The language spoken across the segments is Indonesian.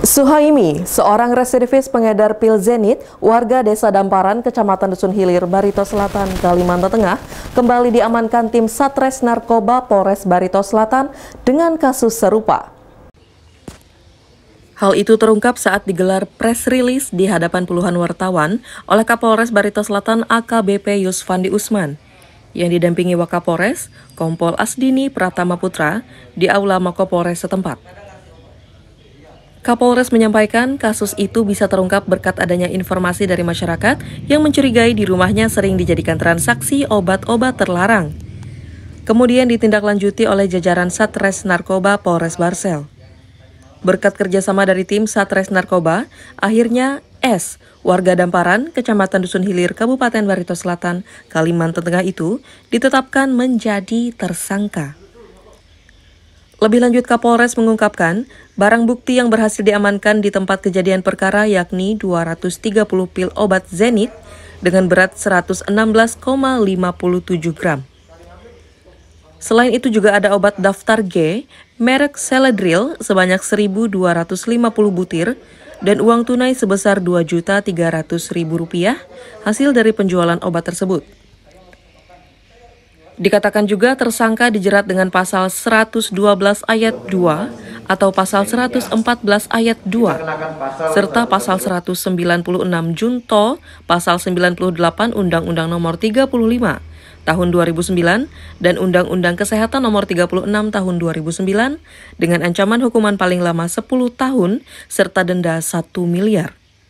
Suhaimi, seorang residivis pengedar pil Zenit, warga Desa Damparan, Kecamatan Dusun Hilir, Barito Selatan, Kalimantan Tengah, kembali diamankan tim Satres Narkoba Polres Barito Selatan dengan kasus serupa. Hal itu terungkap saat digelar press release di hadapan puluhan wartawan oleh Kapolres Barito Selatan AKBP Yusfandi Usman, yang didampingi Wakapolres, Kompol Asdini Pratama Putra, di Aula Makopolres setempat. Kapolres menyampaikan kasus itu bisa terungkap berkat adanya informasi dari masyarakat yang mencurigai di rumahnya sering dijadikan transaksi obat-obat terlarang. Kemudian ditindaklanjuti oleh jajaran Satres Narkoba Polres Barsel. Berkat kerjasama dari tim Satres Narkoba, akhirnya S, warga Damparan, Kecamatan Dusun Hilir, Kabupaten Barito Selatan, Kalimantan Tengah itu ditetapkan menjadi tersangka. Lebih lanjut, Kapolres mengungkapkan, barang bukti yang berhasil diamankan di tempat kejadian perkara yakni 230 pil obat Zenit dengan berat 116,57 gram. Selain itu juga ada obat daftar G, merek Celadril sebanyak 1.250 butir dan uang tunai sebesar Rp2.300.000 hasil dari penjualan obat tersebut. Dikatakan juga tersangka dijerat dengan pasal 112 ayat 2 atau pasal 114 ayat 2 serta pasal 196 Junto pasal 98 Undang-Undang Nomor 35 Tahun 2009 dan Undang-Undang Kesehatan Nomor 36 Tahun 2009 dengan ancaman hukuman paling lama 10 tahun serta denda 1 miliar.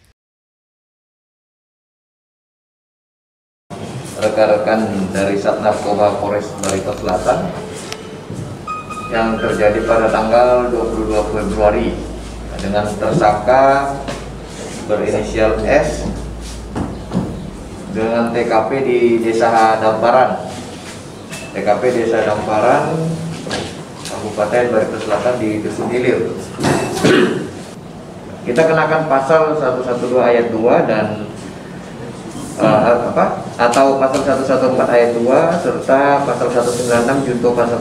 Rekan-rekan dari Sat Narkoba Polres Barito Selatan yang terjadi pada tanggal 22 Februari dengan tersangka berinisial S dengan TKP di Desa Damparan, Kabupaten Barito Selatan di Dusun Hilir. Kita kenakan pasal 112 ayat 2 dan atau pasal 114 ayat 2 serta pasal 196 Junto pasal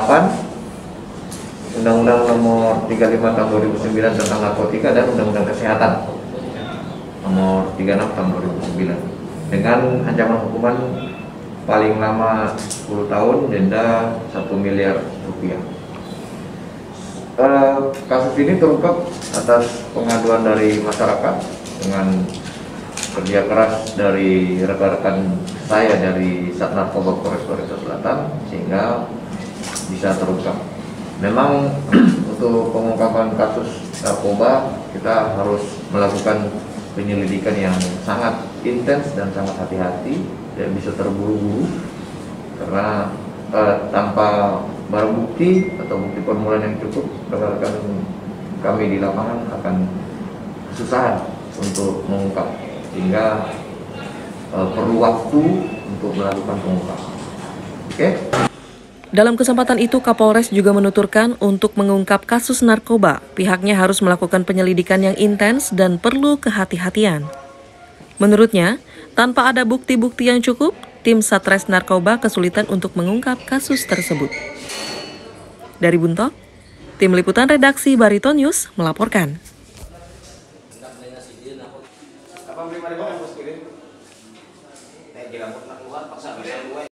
98 Undang-Undang Nomor 35 Tahun 2009 tentang narkotika dan Undang-Undang Kesehatan Nomor 36 Tahun 2009 dengan ancaman hukuman paling lama 10 tahun, denda 1 miliar rupiah. Kasus ini terungkap atas pengaduan dari masyarakat dengan kerja keras dari rekan-rekan saya dari Sat Narkoba Polres Barito Selatan sehingga bisa terungkap. Memang untuk pengungkapan kasus narkoba kita harus melakukan penyelidikan yang sangat intens dan sangat hati-hati dan bisa terburu-buru karena tanpa barang bukti atau bukti permulaan yang cukup, rekan-rekan kami di lapangan akan kesusahan untuk mengungkap, sehingga perlu waktu untuk melakukan pengungkapan. Oke? Dalam kesempatan itu, Kapolres juga menuturkan untuk mengungkap kasus narkoba, pihaknya harus melakukan penyelidikan yang intens dan perlu kehati-hatian. Menurutnya, tanpa ada bukti-bukti yang cukup, tim Satres Narkoba kesulitan untuk mengungkap kasus tersebut. Dari Buntok, tim liputan redaksi Barito News melaporkan.